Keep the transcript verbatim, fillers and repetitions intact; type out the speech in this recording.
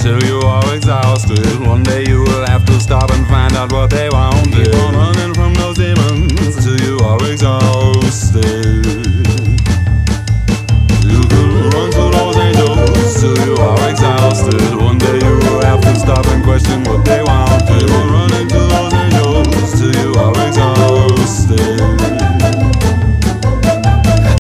until you are exhausted. One day you will have to stop and find out what they want.